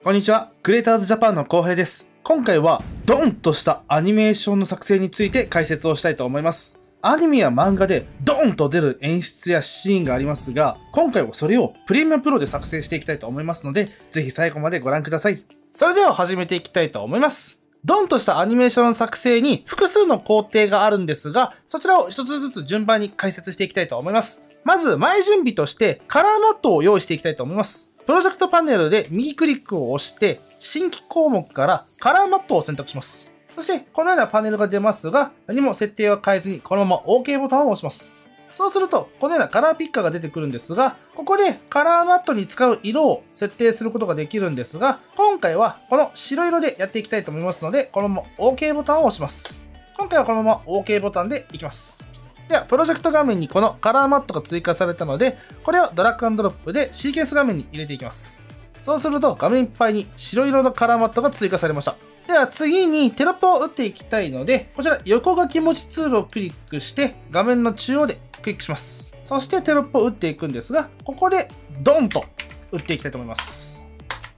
こんにちは、クリエイターズジャパンの浩平です。今回はドンとしたアニメーションの作成について解説をしたいと思います。アニメや漫画でドンと出る演出やシーンがありますが、今回はそれをプレミアプロで作成していきたいと思いますので、ぜひ最後までご覧ください。それでは始めていきたいと思います。ドンとしたアニメーションの作成に複数の工程があるんですが、そちらを一つずつ順番に解説していきたいと思います。まず前準備としてカラーマットを用意していきたいと思います。プロジェクトパネルで右クリックを押して、新規項目からカラーマットを選択します。そして、このようなパネルが出ますが、何も設定は変えずに、このまま OK ボタンを押します。そうすると、このようなカラーピッカーが出てくるんですが、ここでカラーマットに使う色を設定することができるんですが、今回はこの白色でやっていきたいと思いますので、このまま OK ボタンを押します。今回はこのまま OK ボタンでいきます。では、プロジェクト画面にこのカラーマットが追加されたので、これをドラッグ&ドロップでシーケンス画面に入れていきます。そうすると画面いっぱいに白色のカラーマットが追加されました。では次にテロップを打っていきたいので、こちら横書き文字ツールをクリックして画面の中央でクリックします。そしてテロップを打っていくんですが、ここでドンと打っていきたいと思います。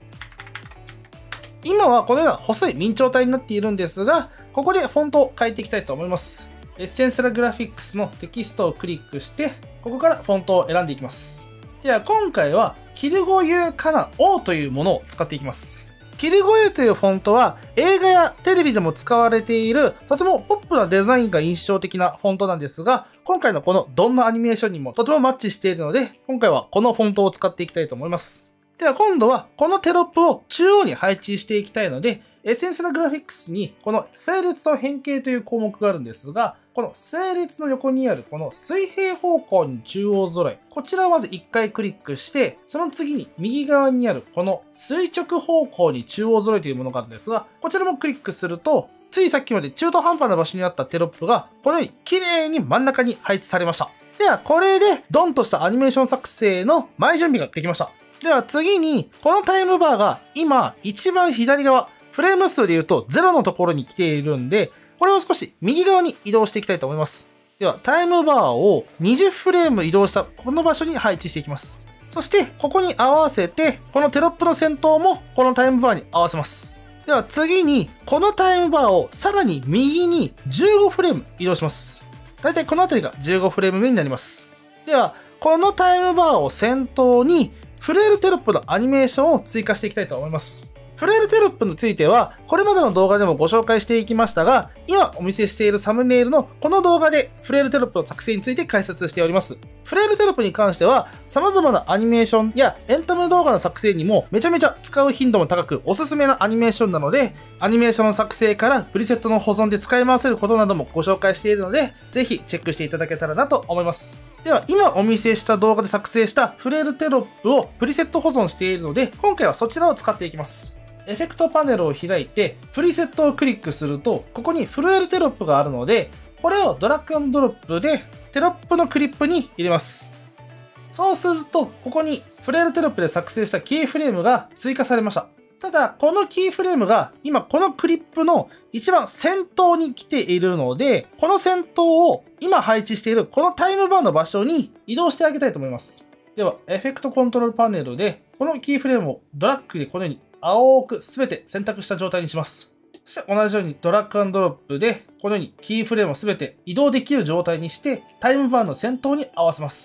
今はこのような細い明朝体になっているんですが、ここでフォントを変えていきたいと思います。エッセンシャルグラフィックスのテキストをクリックして、ここからフォントを選んでいきます。では今回はキルゴユーカナ O というものを使っていきます。キルゴユーというフォントは映画やテレビでも使われているとてもポップなデザインが印象的なフォントなんですが、今回のこのドンのアニメーションにもとてもマッチしているので、今回はこのフォントを使っていきたいと思います。では今度はこのテロップを中央に配置していきたいので、エッセンシャルグラフィックスにこの整列と変形という項目があるんですが、この整列の横にあるこの水平方向に中央揃い、こちらをまず1回クリックして、その次に右側にあるこの垂直方向に中央揃いというものがあるんですが、こちらもクリックすると、ついさっきまで中途半端な場所にあったテロップがこのように綺麗に真ん中に配置されました。ではこれでドンとしたアニメーション作成の前準備ができました。では次にこのタイムバーが今一番左側、フレーム数で言うと0のところに来ているんで、これを少し右側に移動していきたいと思います。では、タイムバーを20フレーム移動したこの場所に配置していきます。そして、ここに合わせて、このテロップの先頭もこのタイムバーに合わせます。では次に、このタイムバーをさらに右に15フレーム移動します。だいたいこの辺りが15フレーム目になります。では、このタイムバーを先頭に、フレールテロップのアニメーションを追加していきたいと思います。フレールテロップについては、これまでの動画でもご紹介していきましたが、今お見せしているサムネイルのこの動画でフレールテロップの作成について解説しております。フレールテロップに関しては、様々なアニメーションやエンタメ動画の作成にもめちゃめちゃ使う頻度も高くおすすめなアニメーションなので、アニメーションの作成からプリセットの保存で使い回せることなどもご紹介しているので、ぜひチェックしていただけたらなと思います。では、今お見せした動画で作成したフレールテロップをプリセット保存しているので、今回はそちらを使っていきます。エフェクトパネルを開いて、プリセットをクリックすると、ここにフレールテロップがあるので、これをドラッグ&ドロップでテロップのクリップに入れます。そうすると、ここにフレールテロップで作成したキーフレームが追加されました。ただ、このキーフレームが今このクリップの一番先頭に来ているので、この先頭を今配置しているこのタイムバーの場所に移動してあげたいと思います。では、エフェクトコントロールパネルで、このキーフレームをドラッグでこのように青く全て選択した状態にします。そして同じようにドラッグ&ドロップでこのようにキーフレームを全て移動できる状態にしてタイムバーの先頭に合わせます。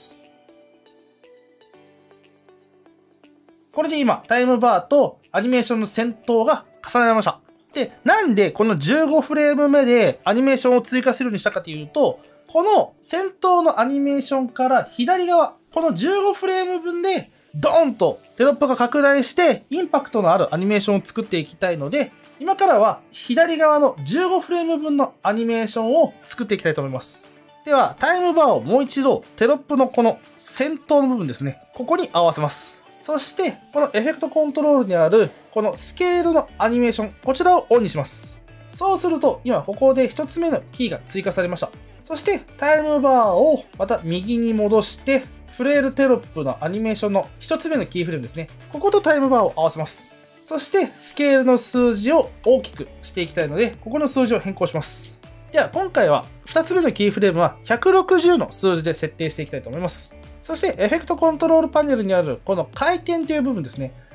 これで今タイムバーとアニメーションの先頭が重ねられました。で、なんでこの15フレーム目でアニメーションを追加するようにしたかというと、この先頭のアニメーションから左側、この15フレーム分でドーンとテロップが拡大してインパクトのあるアニメーションを作っていきたいので、今からは左側の15フレーム分のアニメーションを作っていきたいと思います。ではタイムバーをもう一度テロップのこの先頭の部分ですね、ここに合わせます。そしてこのエフェクトコントロールにあるこのスケールのアニメーション、こちらをオンにします。そうすると今ここで1つ目のキーが追加されました。そしてタイムバーをまた右に戻してフレールテロップのアニメーションの1つ目のキーフレームですね。こことタイムバーを合わせます。そしてスケールの数字を大きくしていきたいので、ここの数字を変更します。では今回は2つ目のキーフレームは160の数字で設定していきたいと思います。そしてエフェクトコントロールパネルにあるこの回転という部分ですね。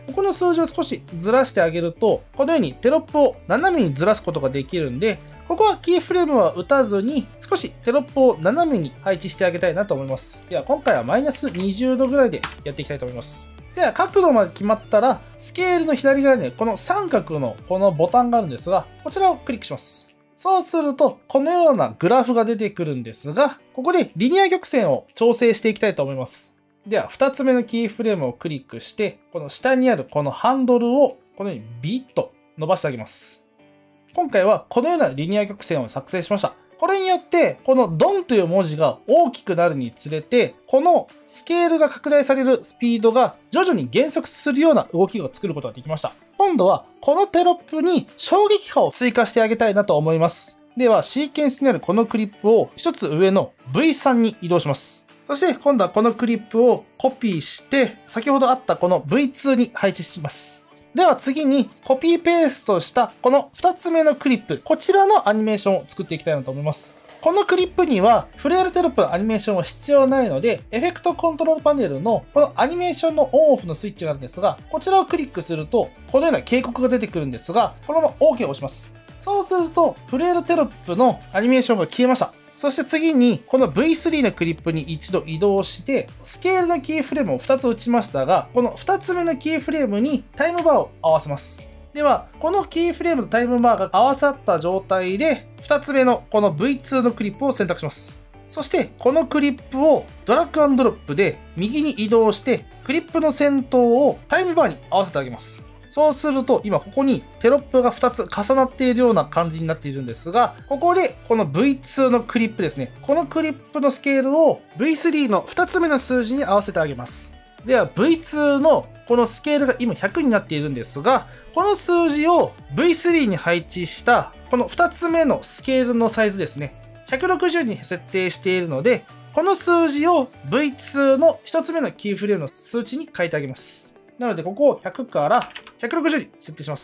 ここの数字を少しずらしてあげると、このようにテロップを斜めにずらすことができるんで、ここはキーフレームは打たずに、少しテロップを斜めに配置してあげたいなと思います。では、今回はマイナス20度ぐらいでやっていきたいと思います。では、角度まで決まったら、スケールの左側にね、この三角のこのボタンがあるんですが、こちらをクリックします。そうすると、このようなグラフが出てくるんですが、ここでリニア曲線を調整していきたいと思います。では、2つ目のキーフレームをクリックして、この下にあるこのハンドルをこのようにビッと伸ばしてあげます。今回はこのようなリニア曲線を作成しました。これによって、このドンという文字が大きくなるにつれて、このスケールが拡大されるスピードが徐々に減速するような動きを作ることができました。今度はこのテロップに衝撃波を追加してあげたいなと思います。では、シーケンスにあるこのクリップを一つ上の V3 に移動します。そして今度はこのクリップをコピーして、先ほどあったこの V2 に配置します。では次にコピーペーストしたこの2つ目のクリップ、こちらのアニメーションを作っていきたいなと思います。このクリップにはフレールテロップのアニメーションは必要ないので、エフェクトコントロールパネルのこのアニメーションのオンオフのスイッチがあるんですが、こちらをクリックすると、このような警告が出てくるんですが、このまま OK を押します。そうすると、フレールテロップのアニメーションが消えました。そして次に、この V3 のクリップに一度移動して、スケールのキーフレームを2つ打ちましたが、この2つ目のキーフレームにタイムバーを合わせます。では、このキーフレームとタイムバーが合わさった状態で、2つ目のこの V2 のクリップを選択します。そして、このクリップをドラッグ&ドロップで右に移動して、クリップの先頭をタイムバーに合わせてあげます。そうすると、今ここにテロップが2つ重なっているような感じになっているんですが、ここでこの V2 のクリップですね。このクリップのスケールを V3 の2つ目の数字に合わせてあげます。では V2 のこのスケールが今100になっているんですが、この数字を V3 に配置したこの2つ目のスケールのサイズですね。160に設定しているので、この数字を V2 の1つ目のキーフレームの数値に変えてあげます。なので、ここを100から160に設定します。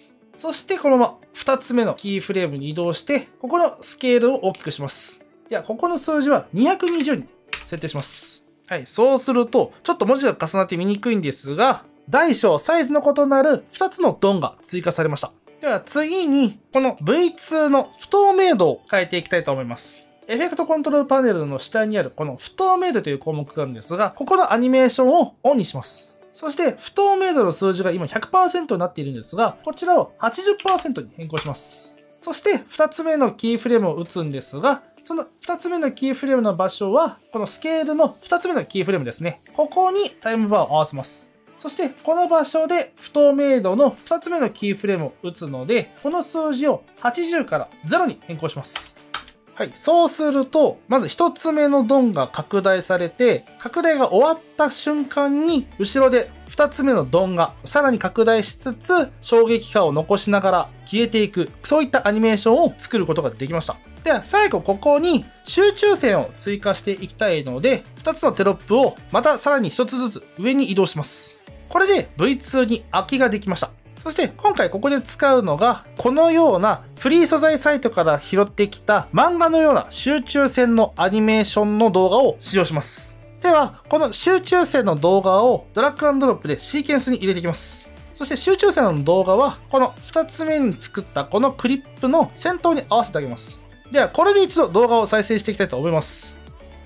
そして、このまま2つ目のキーフレームに移動して、ここのスケールを大きくします。では、ここの数字は220に設定します。はい、そうすると、ちょっと文字が重なって見にくいんですが、大小、サイズの異なる2つのドンが追加されました。では、次に、この V2 の不透明度を変えていきたいと思います。エフェクトコントロールパネルの下にあるこの不透明度という項目があるんですが、ここのアニメーションをオンにします。そして、不透明度の数字が今 100% になっているんですが、こちらを 80% に変更します。そして、2つ目のキーフレームを打つんですが、その2つ目のキーフレームの場所は、このスケールの2つ目のキーフレームですね。ここにタイムバーを合わせます。そして、この場所で不透明度の2つ目のキーフレームを打つので、この数字を80から0に変更します。はい。そうすると、まず1つ目のドンが拡大されて、拡大が終わった瞬間に、後ろで2つ目のドンがさらに拡大しつつ、衝撃波を残しながら消えていく、そういったアニメーションを作ることができました。では、最後ここに集中線を追加していきたいので、2つのテロップをまたさらに1つずつ上に移動します。これで V2 に空きができました。そして今回ここで使うのが、このようなフリー素材サイトから拾ってきた漫画のような集中線のアニメーションの動画を使用します。では、この集中線の動画をドラッグ&ドロップでシーケンスに入れていきます。そして集中線の動画は、この2つ目に作ったこのクリップの先頭に合わせてあげます。では、これで一度動画を再生していきたいと思います。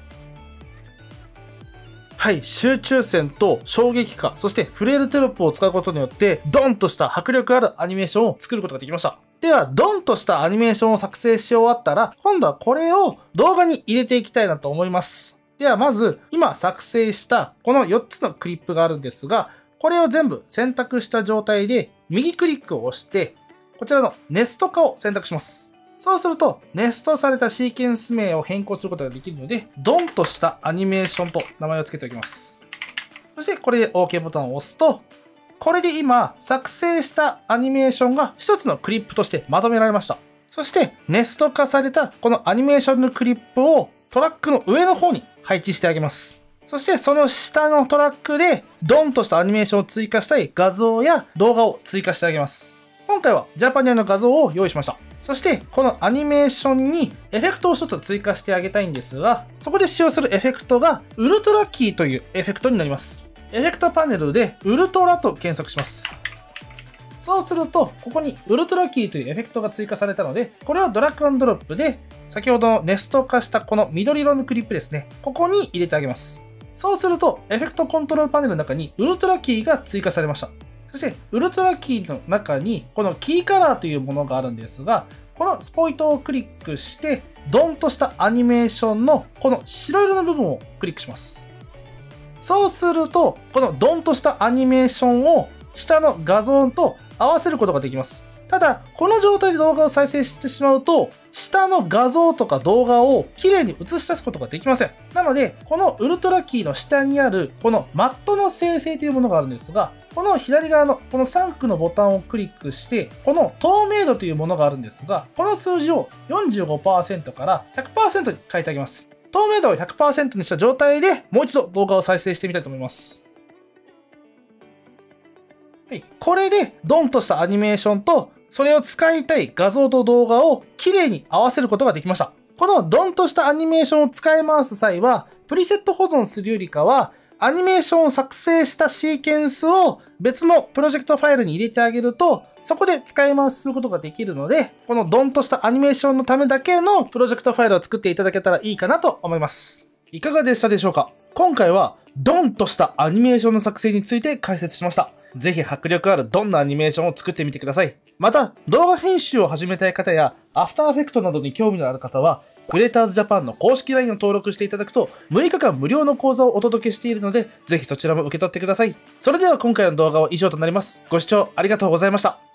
はい、集中線と衝撃波、そしてフレールテロップを使うことによって、ドンとした迫力あるアニメーションを作ることができました。では、ドンとしたアニメーションを作成し終わったら、今度はこれを動画に入れていきたいなと思います。では、まず、今作成したこの4つのクリップがあるんですが、これを全部選択した状態で、右クリックを押して、こちらのネスト化を選択します。そうすると、ネストされたシーケンス名を変更することができるので、ドンとしたアニメーションと名前を付けておきます。そして、これで OK ボタンを押すと、これで今、作成したアニメーションが一つのクリップとしてまとめられました。そして、ネスト化されたこのアニメーションのクリップをトラックの上の方に配置してあげます。そして、その下のトラックで、ドンとしたアニメーションを追加したい画像や動画を追加してあげます。今回はジャパニアの画像を用意しました。そして、このアニメーションにエフェクトを一つ追加してあげたいんですが、そこで使用するエフェクトがウルトラキーというエフェクトになります。 エフェクトパネルでウルトラと検索します。そうすると、ここにウルトラキーというエフェクトが追加されたので、これをドラッグ&ドロップで、先ほどのネスト化したこの緑色のクリップですね、ここに入れてあげます。そうすると、エフェクトコントロールパネルの中にウルトラキーが追加されました。そして、ウルトラキーの中に、このキーカラーというものがあるんですが、このスポイトをクリックして、ドンとしたアニメーションのこの白色の部分をクリックします。そうすると、このドンとしたアニメーションを下の画像と合わせることができます。ただ、この状態で動画を再生してしまうと、下の画像とか動画をきれいに映し出すことができません。なので、このウルトラキーの下にある、このマットの生成というものがあるんですが、この左側のこの3区のボタンをクリックして、この透明度というものがあるんですが、この数字を 45% から 100% に変えてあげます。透明度を 100% にした状態でもう一度動画を再生してみたいと思います。はい、これでドンとしたアニメーションとそれを使いたい画像と動画をきれいに合わせることができました。このドンとしたアニメーションを使い回す際は、プリセット保存するよりかは、アニメーションを作成したシーケンスを別のプロジェクトファイルに入れてあげると、そこで使い回しすることができるので、このドンとしたアニメーションのためだけのプロジェクトファイルを作っていただけたらいいかなと思います。いかがでしたでしょうか？今回はドンとしたアニメーションの作成について解説しました。ぜひ迫力あるどんなアニメーションを作ってみてください。また、動画編集を始めたい方や、アフターエフェクトなどに興味のある方は、クリエイターズジャパンの公式 LINE を登録していただくと、6日間無料の講座をお届けしているので、ぜひそちらも受け取ってください。それでは今回の動画は以上となります。ご視聴ありがとうございました。